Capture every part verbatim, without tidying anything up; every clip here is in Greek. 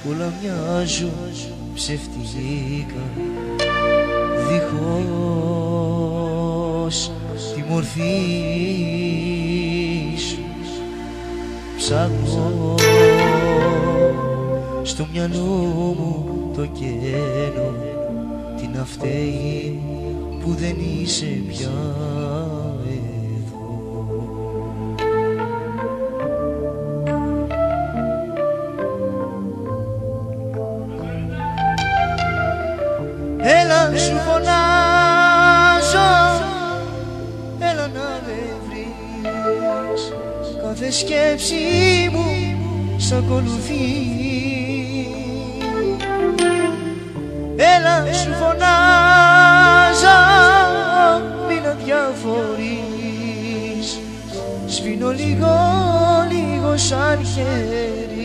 όλα μοιάζουν ψευτικά, δίχως τη μορφή σου. Ψάχνω στο μυαλό μου το κενό, τι να φταίει που δεν είσαι πια εδώ. Έλα σου φωνάζω, έλα να με βρεις, κάθε σκέψη μου σ' ακολουθεί. Έλα σου φωνάζω, μην αδιαφορείς, σβήνω λίγο λίγο σαν χέρι.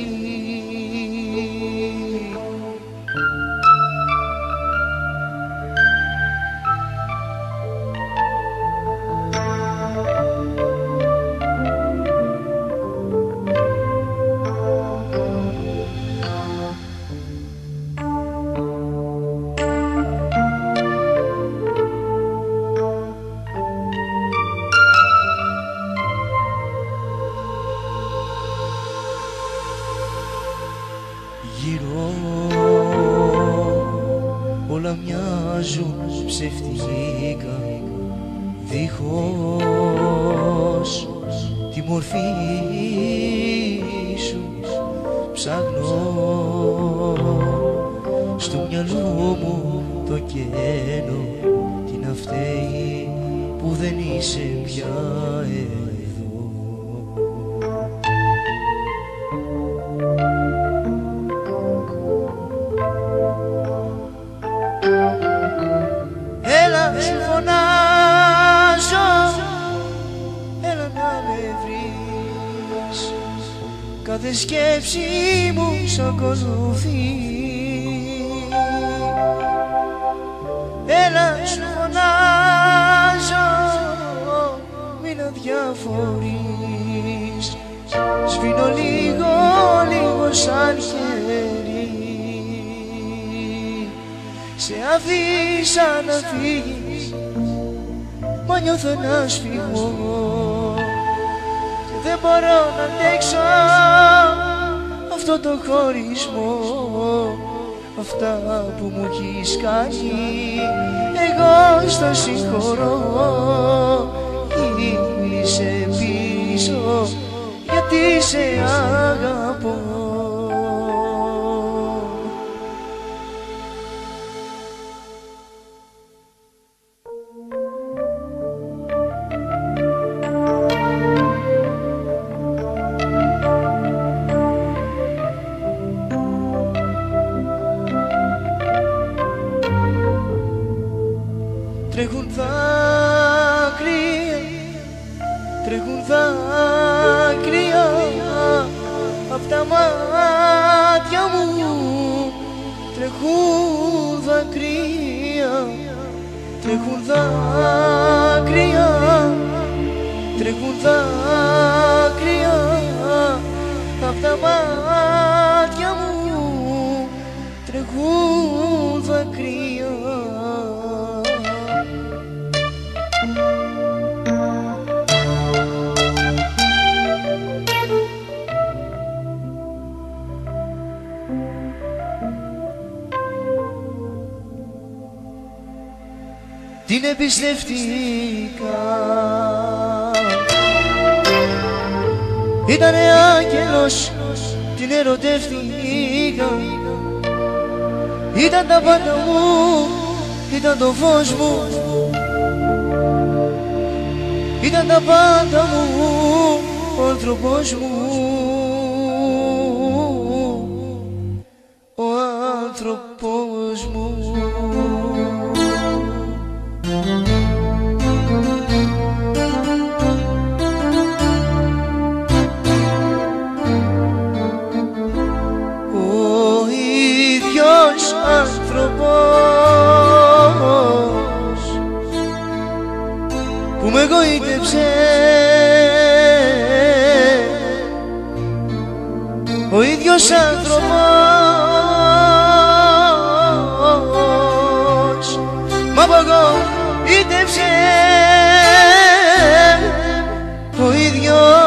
Γύρω όλα μοιάζουν ψευτικά, δίχως τη μορφή σου. Ψάχνω στο μυαλό μου το κενό, τι να φταίει που δεν είσαι πια εδώ. Έλα σου φωνάζω, έλα να με βρεις, κάθε σκέψη μου σ' ακολουθεί. Έλα σου φωνάζω, μην αδιαφορείς, σβήνω λίγο λίγο σαν χέρι. Σε αφήσα να φύγεις, μα νιώθω να σφυγώ και δεν μπορώ να αντέξω αυτό το χωρισμό. Αυτά που μου έχεις κάνει εγώ στο συγχωρώ. Γύρισε πίσω γιατί σε αγαπώ. Τρέχουν δάκρυα, τρέχουν δάκρυα απ' τα μάτια μου, τρέχουν δάκρυα, τρέχουν δάκρυα, τρέχουν δάκρυα απ' τα μάτια μου, τρέχουν δάκρυα. Την εμπιστεύτηκα, ήτανε άγγελος, την ερωτεύτηκα. Ήταν τα πάντα μου, ήταν το φως μου, ήταν τα πάντα μου, ο άνθρωπος μου, ο άνθρωπος μου. Άνθρωπος που με εγωίτευσε, ο ίδιος άνθρωπος οι δυο